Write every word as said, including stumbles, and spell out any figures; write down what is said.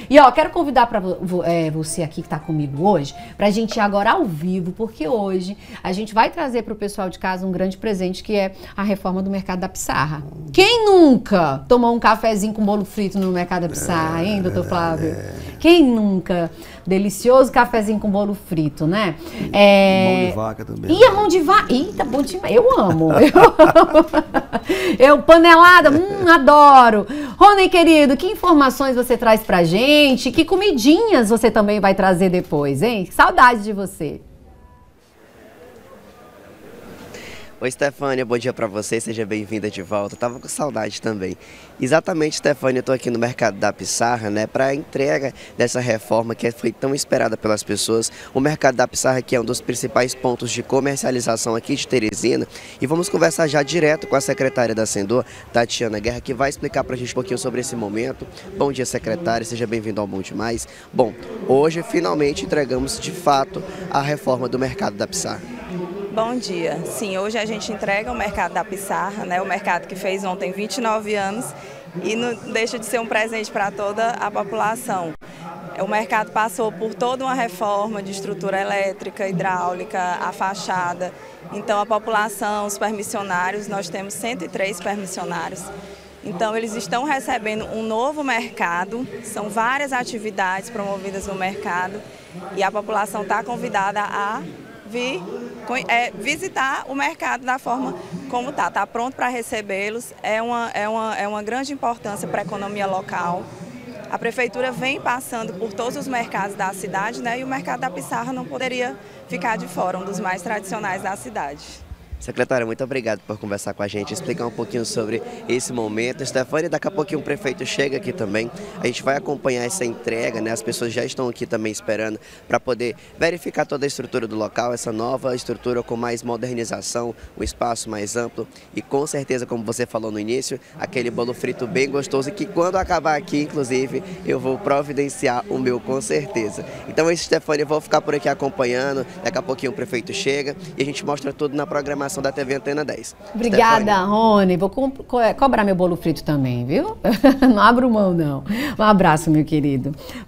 E ó, quero convidar para é, você aqui que está comigo hoje, para a gente ir agora ao vivo, porque hoje a gente vai trazer para o pessoal de casa um grande presente que é a reforma do Mercado da Pissarra. Quem nunca tomou um cafezinho com bolo frito no Mercado da Pissarra, hein, doutor Flávio? Quem nunca? Delicioso cafezinho com bolo frito, né? É... Mão de vaca também. E a mão de vaca. Eita, bom demais. Eu amo. Eu amo. Eu, panelada, hum, adoro. Rony, querido, que informações você traz pra gente? Que comidinhas você também vai trazer depois, hein? Saudade de você. Oi, Stefânia, bom dia pra você, seja bem-vinda de volta. Tava com saudade também. Exatamente, Stefânia, eu tô aqui no Mercado da Pissarra, né, para a entrega dessa reforma que foi tão esperada pelas pessoas. O Mercado da Pissarra que é um dos principais pontos de comercialização aqui de Teresina. E vamos conversar já direto com a secretária da Sendor, Tatiana Guerra, que vai explicar pra gente um pouquinho sobre esse momento. Bom dia, secretária, seja bem-vindo ao Bom Demais. Bom, hoje finalmente entregamos de fato a reforma do Mercado da Pissarra. Bom dia. Sim, hoje a gente entrega o Mercado da Pissarra, né? O mercado que fez ontem vinte e nove anos e não deixa de ser um presente para toda a população. O mercado passou por toda uma reforma de estrutura elétrica, hidráulica, a fachada. Então a população, os permissionários, nós temos cento e três permissionários. Então eles estão recebendo um novo mercado, são várias atividades promovidas no mercado e a população está convidada a vir é, visitar o mercado da forma como está. Está pronto para recebê-los, é uma, é, uma, é uma grande importância para a economia local. A prefeitura vem passando por todos os mercados da cidade, né, e o Mercado da Pissarra não poderia ficar de fora, um dos mais tradicionais da cidade. Secretária, muito obrigado por conversar com a gente, explicar um pouquinho sobre esse momento. Stefânia, daqui a pouquinho o prefeito chega aqui também. A gente vai acompanhar essa entrega, né? As pessoas já estão aqui também esperando para poder verificar toda a estrutura do local, essa nova estrutura com mais modernização, um espaço mais amplo e com certeza, como você falou no início, aquele bolo frito bem gostoso que quando acabar aqui, inclusive, eu vou providenciar o meu com certeza. Então, esse Stefânia, eu vou ficar por aqui acompanhando. Daqui a pouquinho o prefeito chega e a gente mostra tudo na programação da T V Antena dez. Obrigada, Stefânia. Rony. Vou co co cobrar meu bolo frito também, viu? Não abro mão, não. Um abraço, meu querido.